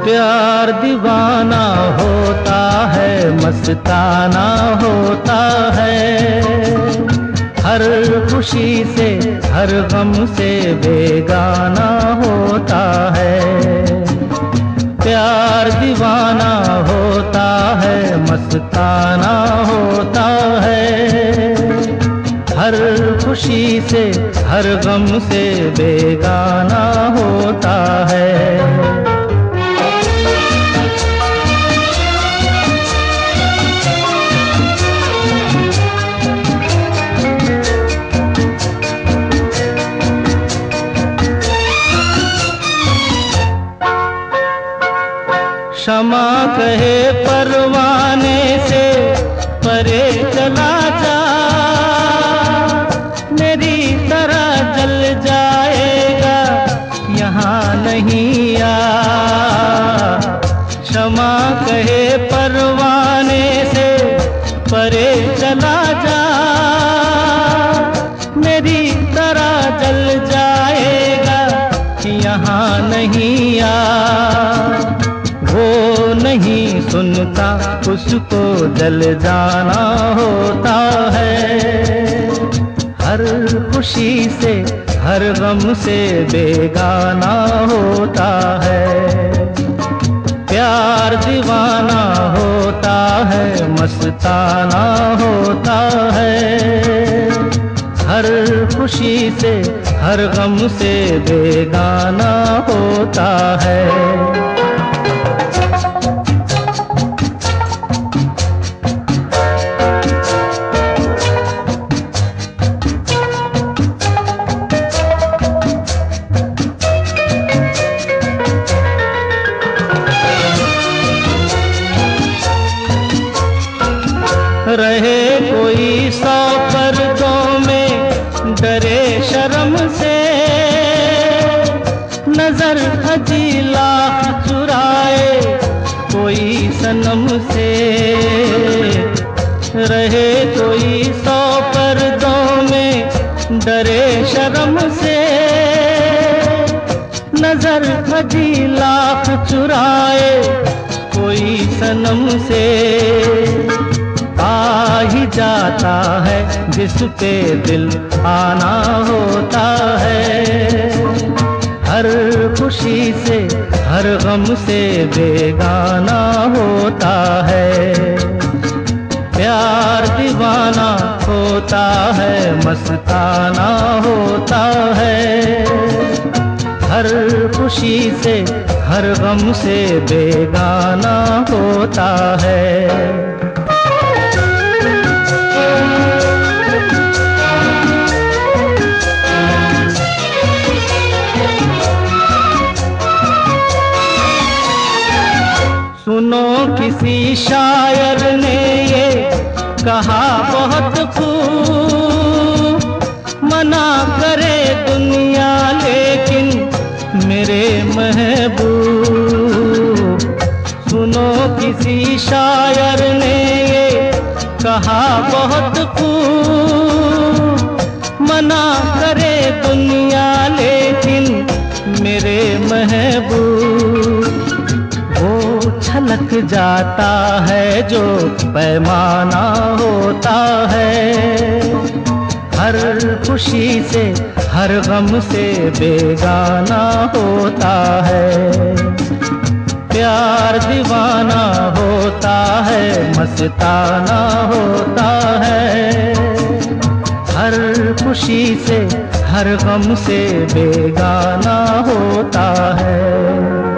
प्यार दीवाना होता है, मस्ताना होता है। हर खुशी से हर गम से बेगाना होता है। प्यार दीवाना होता है, मस्ताना होता है। हर खुशी से हर गम से बेगाना होता है। क्षमा कहे परवाने से परे चला जा, मेरी तरह जल जाएगा यहाँ नहीं आ। क्षमा कहे परवाने से परे चला जा, मेरी तरह जल जाएगा यहाँ नहीं आ। वो नहीं सुनता, उसको जल जाना होता है। हर खुशी से हर गम से बेगाना होता है। प्यार दीवाना होता है, मस्ताना होता है। हर खुशी से हर गम से बेगाना होता है। रहे कोई 100 पर्दों में डरे शर्म से, नजर हजी लाख चुराए कोई सनम से। रहे कोई 100 पर्दों में डरे शर्म से, नजर हजी लाख चुराए कोई सनम से। आ ही जाता है जिस पे दिल आना होता है। हर खुशी से हर गम से बेगाना होता है। प्यार दीवाना होता है, मस्ताना होता है। हर खुशी से हर गम से बेगाना होता है। सुनो किसी शायर ने ये कहा बहुत खूब, मना करे दुनिया लेकिन मेरे महबूब। सुनो किसी शायर ने ये कहा बहुत खूब, मना करे दुनिया लेकिन मेरे महबूब। छलक जाता है जो पैमाना होता है। हर खुशी से हर गम से बेगाना होता है। प्यार दीवाना होता है, मस्ताना होता है। हर खुशी से हर गम से बेगाना होता है।